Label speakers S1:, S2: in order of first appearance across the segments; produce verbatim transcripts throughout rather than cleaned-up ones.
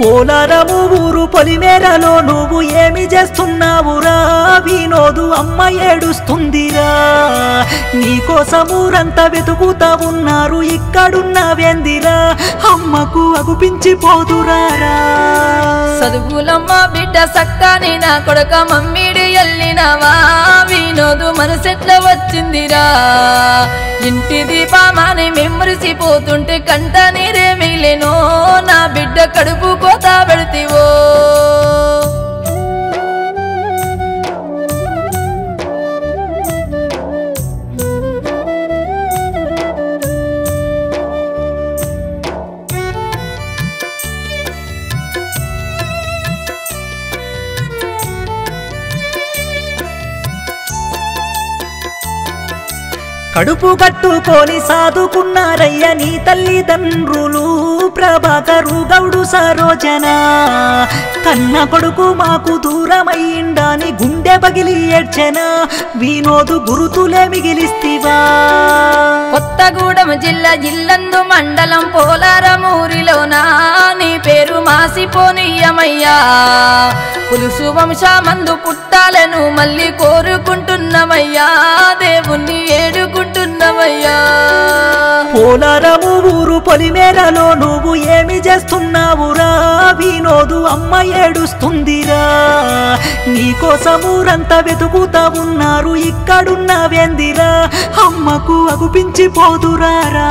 S1: పోలారము ఊరు పొలిమేరలో నువ్వు ఏమి చేస్తున్నావురా వినోదు అమ్మ ఏడుస్తుందిరా నీకోసం ఊరంతా వెతుకుతా ఉన్నారు ఇక్కడున్నవేందిరా అమ్మకు అగుపించిపోదురారా
S2: చదువులమ్మ బిడ్డ సక్కాని నా కొడుక మమ్మీడి ఎల్లినవా వినోదు మనసెట్ల వచ్చిందిరా ఇంటి దీపమాని మెమ్మరిసిపోతుంటే కంట నీరే మిగిలేనో నా బిడ్డ కడుపు కోత పెడతీవో
S1: కడుపు కట్టుకొని సాదుకున్నారయ్య నీ తల్లిదండ్రులు ప్రభాకరు గౌడు సరోజన కన్న కొడుకు మాకు దూరమయ్యిండాని గుండె పగిలి ఏడ్చెనా వినోదు గురుతులే మిగిలిస్తివా
S2: కొత్తగూడెం జిల్లా జిల్లందు మండలం పోలారమూరిలోనా నీ పేరు మాసిపోనియమయ్యా పులుసు వంశమందు పుట్టాలను మళ్ళీ కోరుకుంటున్నమయ్యా దేవుణ్ణి ఏడుకుంటున్నమయ్యా
S1: పోలారము ఊరు పొలిమేరలో నువ్వు ఏమి చేస్తున్నావురా వినోదు అమ్మ ఏడుస్తుందిరా నీకోసం ఊరంతా వెతుకుతా ఉన్నారు ఇక్కడున్నవేందిరా అమ్మకు అగుపించిపోదురారా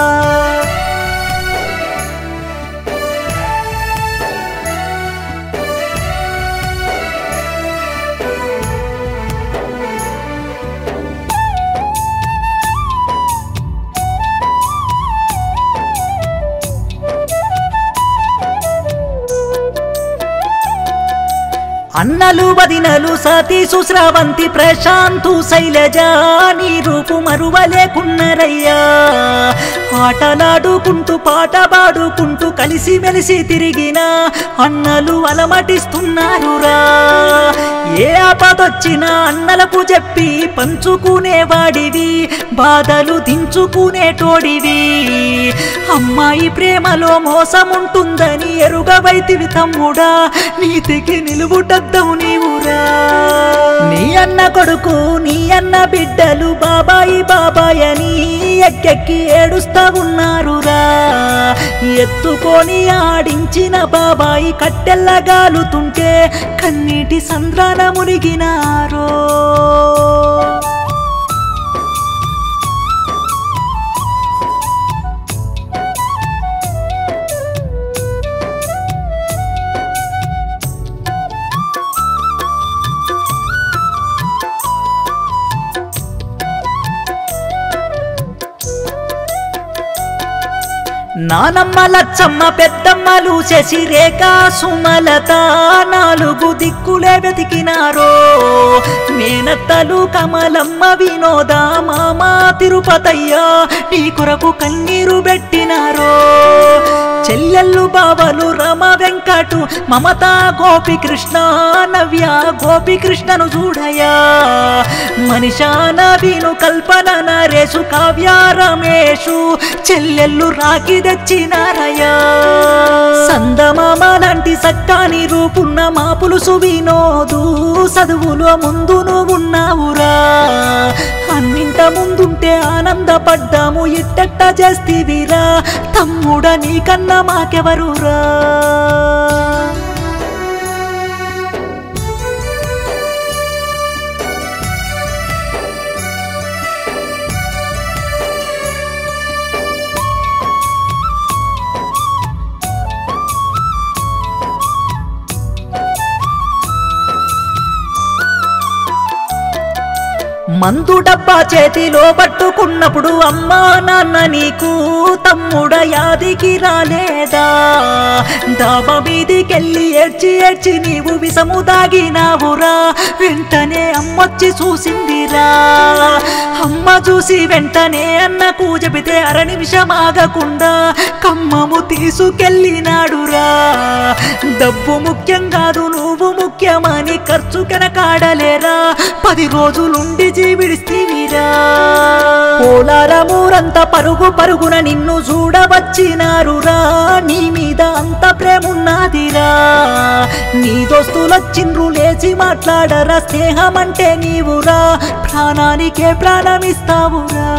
S1: అన్నలు వదినలు సతీసు శ్రావంతి ప్రశాంతు శైలజ నీ రూపు మరువలేకున్నరయ్యా ఆటలాడుకుంటూ పాట పాడుకుంటూ కలిసి మెలిసి తిరిగిన అన్నలు అలమటిస్తున్నారురా ఏ ఆపదొచ్చినా అన్నలకు చెప్పి పంచుకునేవాడివి బాధలు దించుకునేటోడివి అమ్మాయి ప్రేమలో మోసముంటుందని ఎరుగవైతివి తమ్ముడా నీతికి నిలువుట నీవురా నీ అన్న కొడుకు నీ అన్న బిడ్డలు బాబాయి బాబాయ్ అని ఎక్కెక్కి ఏడుస్తా ఉన్నారురా ఎత్తుకొని ఆడించిన బాబాయి కట్టెల్లగాలుతుంటే కన్నీటి సంద్రాన మునిగినారో నానమ్మ లచ్చమ్మ పెద్దమ్మలు శశిరేఖ సుమలత నాలుగు దిక్కులే వెతికినారో మేనత్తలు కమలమ్మ వినోద మామ తిరుపతయ్య నీ కొరకు కన్నీరు పెట్టినారో చెల్లెళ్ళు బావలు రమ వెంకటు మమత గోపికృష్ణ నవ్య గోపికృష్ణను చూడయా మనిషా నవీను కల్పన నరేషు కావ్య రమేషు చెల్లెళ్ళు రాకి తెచ్చినారయ్యా సందమామ లాంటి సక్కాని రూపున్న మా పులుసు వినోదు చదువులో ముందు నువ్వు ఉన్నావురా అన్నింట ముందుంటే ఆనందపడ్డాము ఇట్టట్ట చేస్తీవిరా తమ్ముడ నీకన్నా మాకెవరురా మందు డబ్బా చేతిలో పట్టుకున్నప్పుడు అమ్మా నాన్న నీకు తమ్ముడ యాదికి రాలేదా డాబా మీదికెళ్ళి ఏడ్చి ఏడ్చి నీవు విషము దాగినావురా వెంటనే అమ్మొచ్చి చూసిందిరా అమ్మ చూసి వెంటనే అన్నకు చెబితే అర నిమిషం ఆగకుండా కమ్మము తీసుకెళ్ళినాడురా డబ్బు ముఖ్యం కాదు నువ్వు ముఖ్యమని ఖర్చు కనకాడలేరా పది రోజులుండి జీవిడిస్తీవిరా పోలారమూరంతా పరుగు పరుగున నిన్ను చూడవ వచ్చినారురా నీ మీద అంత ప్రేమున్నదిరా నీ దోస్తులొచ్చిండ్రు లేచి మాట్లాడరా స్నేహం అంటే నీవురా ప్రాణానికే ప్రాణమిస్తావురా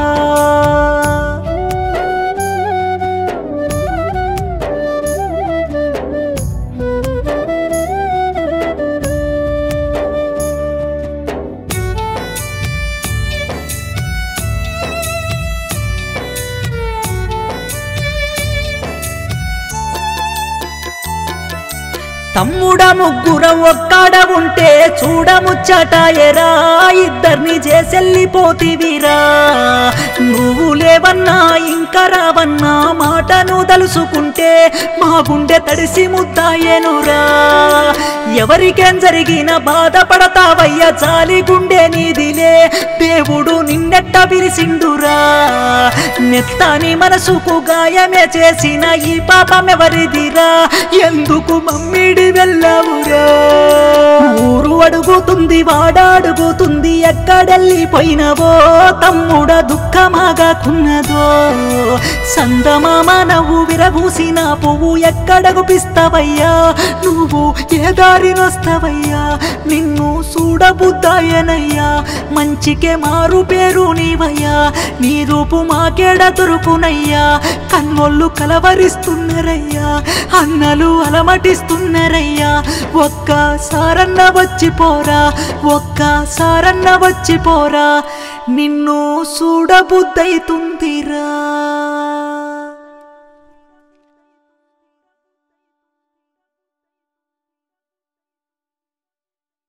S1: తమ్ముడ ముగ్గురం ఒక్కడ ఉంటే చూడముచ్చటాయరా ఇద్దరిని చేసెళ్ళిపోతివిరా నువ్వు లేవన్నా ఇంకా రావన్నా మాటను తలుసుకుంటే మా గుండె తడిసి ముద్దాయేనురా ఎవరికేం జరిగిన బాధపడతావయ్యా చాలి గుండె నీదిలే దేవుడు నిన్నెట్ట పిలిసిండురా నెత్తాని మనసుకు గాయమే చేసిన ఈ పాపమెవరిదిరా ఎందుకు మమ్మీడి వెళ్ళవురా ఊరు అడుగుతుంది వాడాడుగుతుంది ఎక్కడెళ్ళిపోయినవో తమ్ముడ దుఃఖమాగాకున్నదో సందమామ నవ్వు విరబూసిన పువ్వు ఎక్కడగుపిస్తావయ్యా నువ్వు ఏ దారినొస్తావయ్యా నిన్ను చూడబుద్దాయనయ్యా మంచికే మారు పేరు నీవయ్యా నీ రూపు మాకేడ దొరుకునయ్యా కన్నోళ్ళు కలవరిస్తున్నారయ్యా అన్నలు అలమటిస్తున్నారయ్యా ఒక్కసారన్న వచ్చిపోరా ఒక్కసారన్న వచ్చిపోరా నిన్ను చూడబుద్దైతుంది